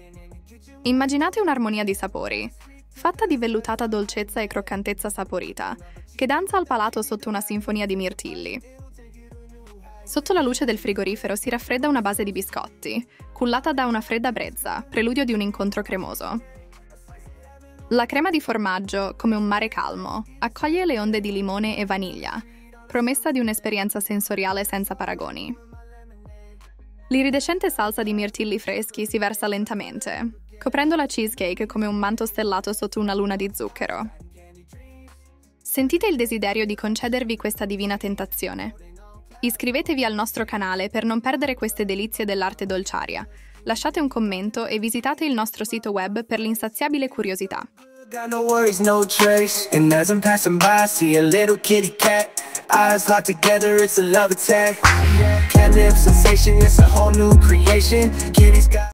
Immaginate un'armonia di sapori, fatta di vellutata dolcezza e croccantezza saporita, che danza al palato sotto una sinfonia di mirtilli. Sotto la luce del frigorifero si raffredda una base di biscotti, cullata da una fredda brezza, preludio di un incontro cremoso. La crema di formaggio, come un mare calmo, accoglie le onde di limone e vaniglia, promessa di un'esperienza sensoriale senza paragoni. L'iridescente salsa di mirtilli freschi si versa lentamente, coprendo la cheesecake come un manto stellato sotto una luna di zucchero. Sentite il desiderio di concedervi questa divina tentazione? Iscrivetevi al nostro canale per non perdere queste delizie dell'arte dolciaria. Lasciate un commento e visitate il nostro sito web per l'insaziabile curiosità. Got no worries, no trace. And as I'm passing by, I see a little kitty cat. Eyes locked together, it's a love attack. Catnip sensation, it's a whole new creation. Kitty's got